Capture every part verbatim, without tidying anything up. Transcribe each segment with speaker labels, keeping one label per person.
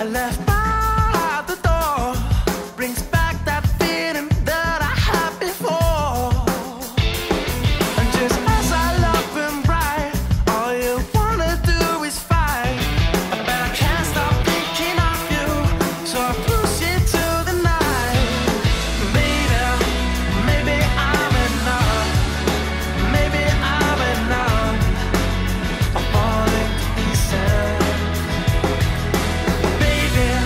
Speaker 1: left by the door brings back that feeling that I had before. And just as I love him right, all you wanna do is fight. But I can't stop thinking of you, so I push it to the night. Maybe, maybe I'm enough. Maybe I'm enough. I'm falling to pieces. Baby,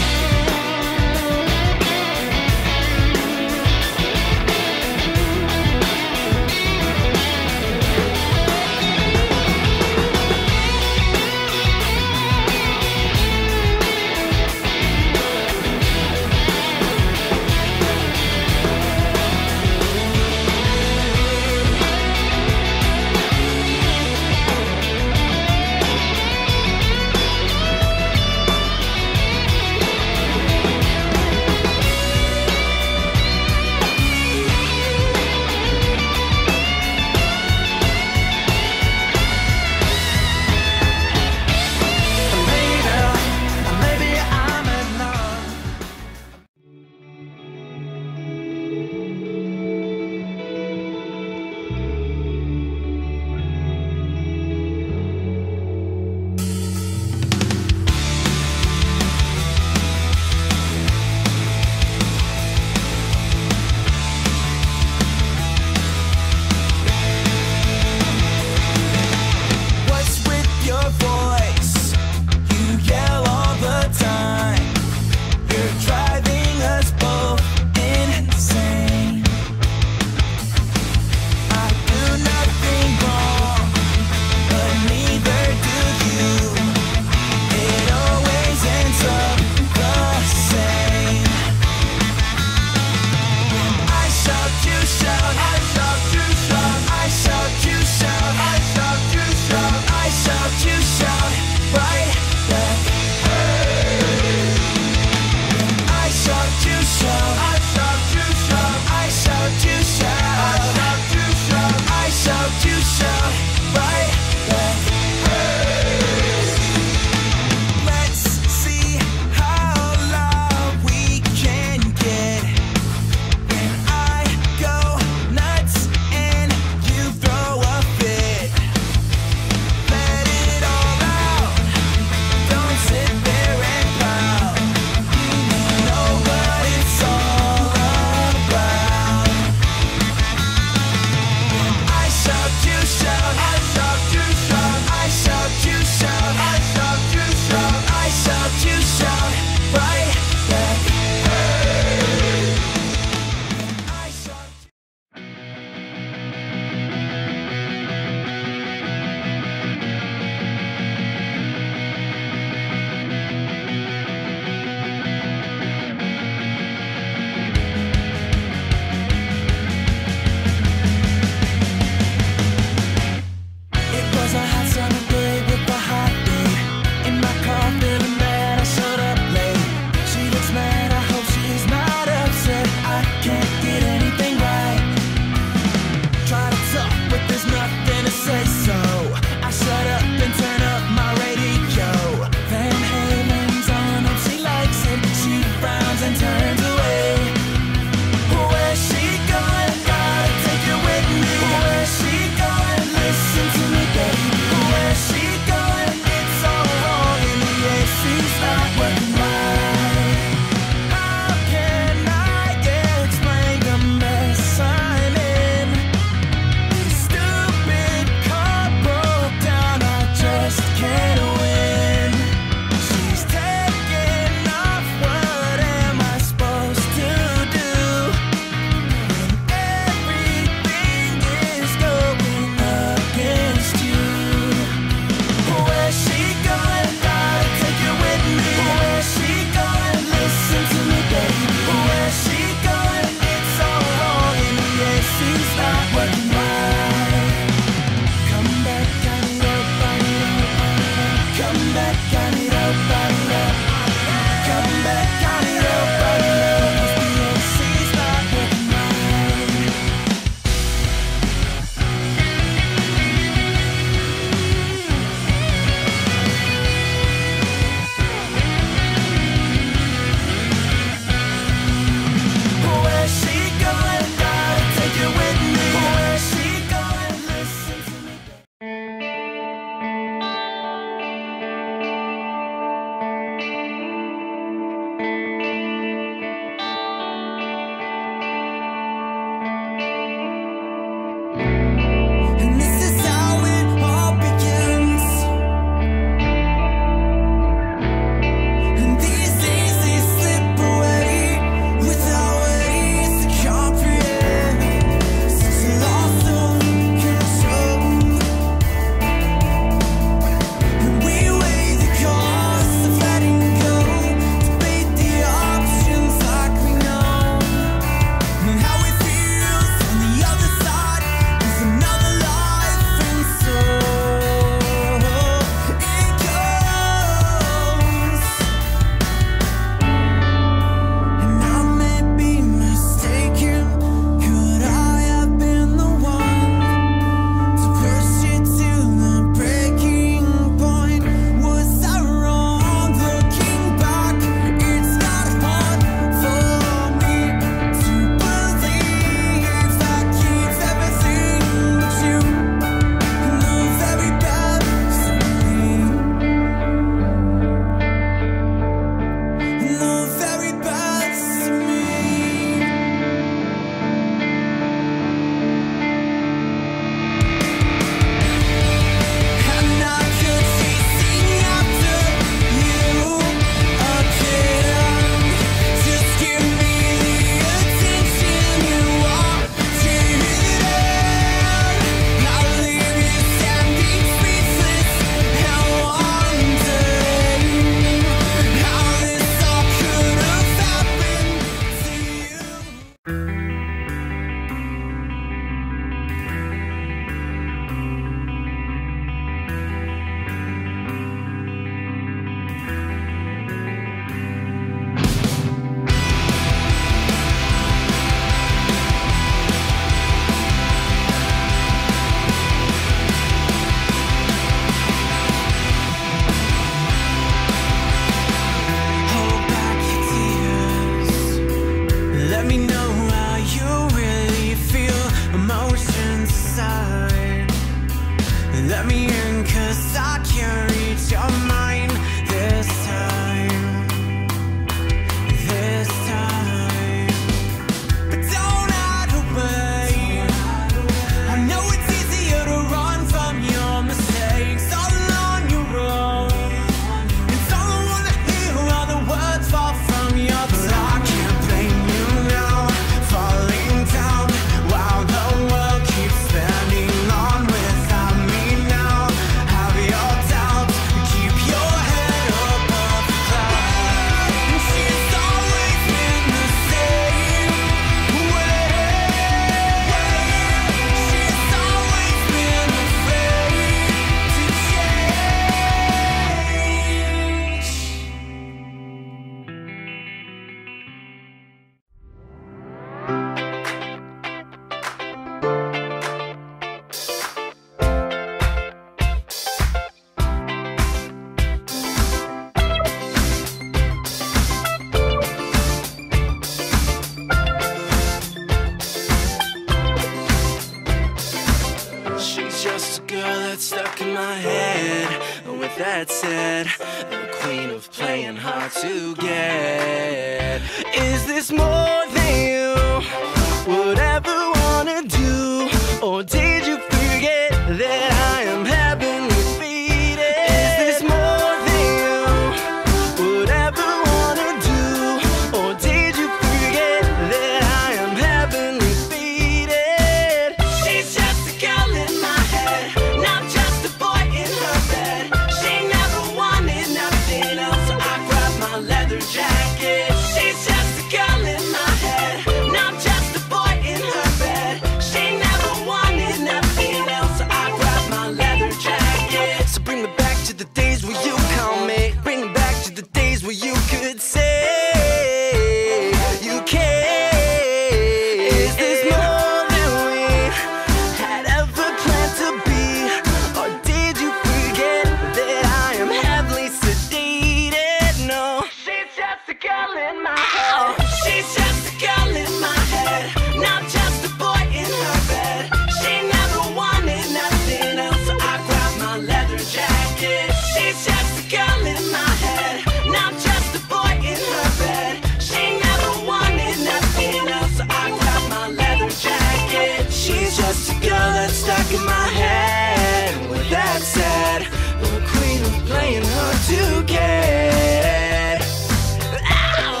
Speaker 1: my head. And with that said, the queen of playing hard to get. Is this more than you would ever wanna do? Or did you forget that I am heavenly defeated? Is this more than you would ever wanna do? Or did you forget that I am heavenly defeated? She's just a girl in my head, not just a boy in her bed. She never wanted nothing else, so I grabbed my leather jacket. She's just a girl in my head, not just a boy in her bed. She never wanted nothing else, so I grabbed my leather jacket. So bring me back to the days where you call me. Bring me back to the days where you could say you care. Is this more than we had ever planned to be? Or did you forget that I am heavily sedated? No, she's just a girl in my head. Oh, she's just a girl in my head, not just a boy in her bed. She never wanted nothing else, so I grabbed my leather jacket. She's just a girl in my head, not just a boy in her bed. She never wanted nothing else, so I grabbed my leather jacket. She's just a girl that's stuck in my head. With that said, the queen of playing hard to get. Ow!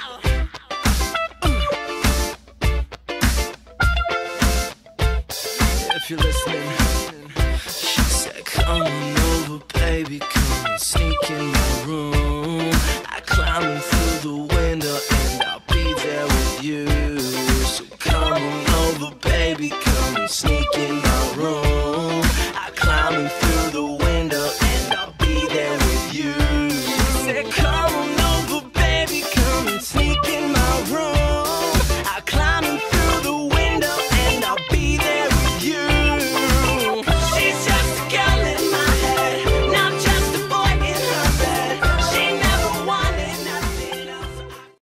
Speaker 1: If you're listening, she said, come on over, baby, come and sneak in my room. I climb in through the window and I'll be there with you.